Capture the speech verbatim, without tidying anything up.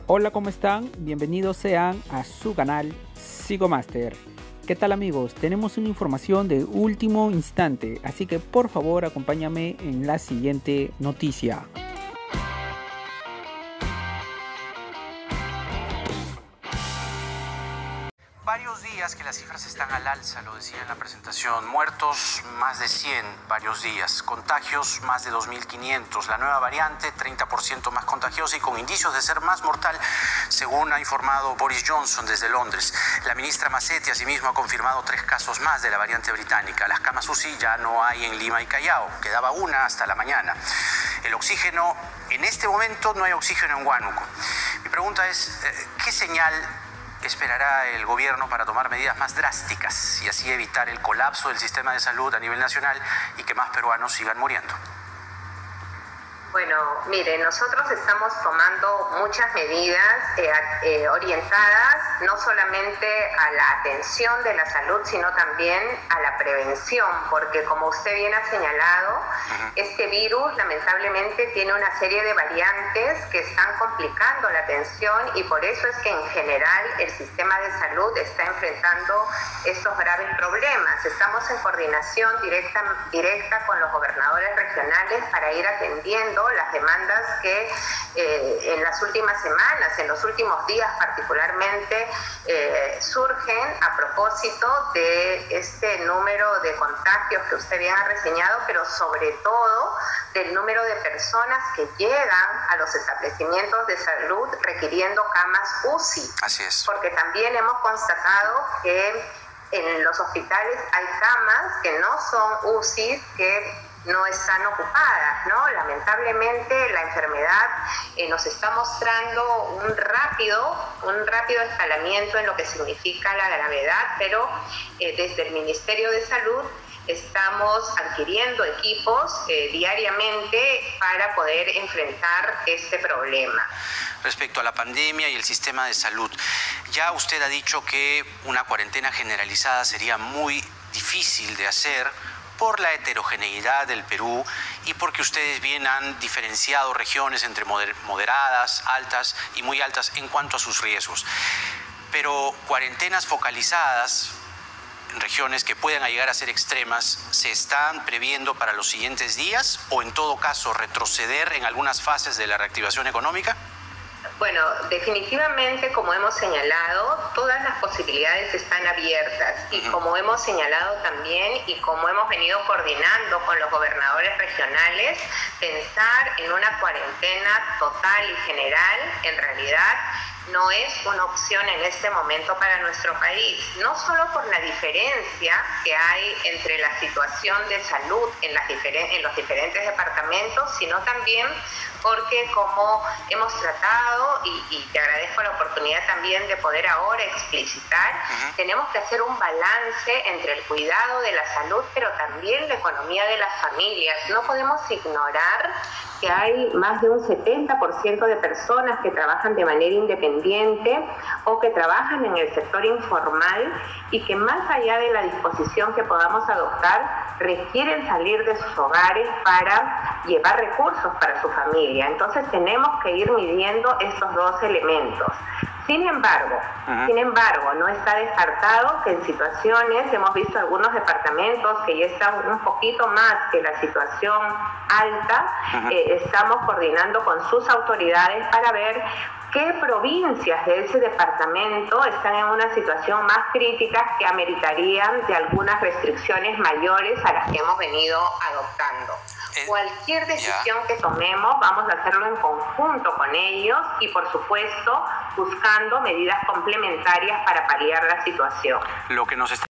Hola, ¿cómo están? Bienvenidos sean a su canal Psicomaster. ¿Qué tal, amigos? Tenemos una información de último instante, así que por favor acompáñame en la siguiente noticia. Varios días que las cifras están al alza, lo decía en la presentación. Muertos, más de cien, varios días. Contagios, más de dos mil quinientos. La nueva variante, treinta por ciento más contagiosa y con indicios de ser más mortal, según ha informado Boris Johnson desde Londres. La ministra Macetti, asimismo, ha confirmado tres casos más de la variante británica. Las camas U C I ya no hay en Lima y Callao. Quedaba una hasta la mañana. El oxígeno, en este momento no hay oxígeno en Huánuco. Mi pregunta es, ¿qué señal esperará el gobierno para tomar medidas más drásticas y así evitar el colapso del sistema de salud a nivel nacional y que más peruanos sigan muriendo? Bueno, mire, nosotros estamos tomando muchas medidas eh, eh, orientadas no solamente a la atención de la salud, sino también a la prevención, porque como usted bien ha señalado, uh-huh. este virus lamentablemente tiene una serie de variantes que están complicando la atención y por eso es que en general el sistema de salud está enfrentando estos graves problemas. Estamos en coordinación directa, directa con los gobernadores regionales para ir atendiendo las demandas que eh, en las últimas semanas, en los últimos días particularmente, eh, surgen a propósito de este número de contagios que usted bien ha reseñado, pero sobre todo del número de personas que llegan a los establecimientos de salud requiriendo camas U C I. Así es. Porque también hemos constatado que en los hospitales hay camas que no son U C I, que no están ocupadas, ¿no? Lamentablemente la enfermedad eh, nos está mostrando un rápido, un rápido escalamiento en lo que significa la gravedad, pero eh, desde el Ministerio de Salud estamos adquiriendo equipos eh, diariamente para poder enfrentar este problema. Respecto a la pandemia y el sistema de salud, ya usted ha dicho que una cuarentena generalizada sería muy difícil de hacer por la heterogeneidad del Perú y porque ustedes bien han diferenciado regiones entre moder moderadas, altas y muy altas en cuanto a sus riesgos. Pero cuarentenas focalizadas en regiones que puedan llegar a ser extremas, ¿se están previendo para los siguientes días o en todo caso retroceder en algunas fases de la reactivación económica? Bueno, definitivamente, como hemos señalado, todas las posibilidades están abiertas y como hemos señalado también y como hemos venido coordinando con los gobernadores regionales, pensar en una cuarentena total y general en realidad no es una opción en este momento para nuestro país, no solo por la diferencia que hay entre la situación de salud en, las diferen- en los diferentes departamentos, sino también porque como hemos tratado, y, y te agradezco la oportunidad también de poder ahora explicitar, uh-huh. tenemos que hacer un balance entre el cuidado de la salud, pero también la economía de las familias. No podemos ignorar que hay más de un setenta por ciento de personas que trabajan de manera independiente o que trabajan en el sector informal y que más allá de la disposición que podamos adoptar, requieren salir de sus hogares para llevar recursos para su familia. Entonces tenemos que ir midiendo estos dos elementos. Sin embargo, uh-huh. sin embargo, no está descartado que en situaciones, hemos visto algunos departamentos que ya están un poquito más que la situación alta, uh-huh. eh, estamos coordinando con sus autoridades para ver qué provincias de ese departamento están en una situación más crítica que ameritarían de algunas restricciones mayores a las que hemos venido adoptando. Cualquier decisión que tomemos vamos a hacerlo en conjunto con ellos y por supuesto buscando medidas complementarias para paliar la situación. Lo que nos está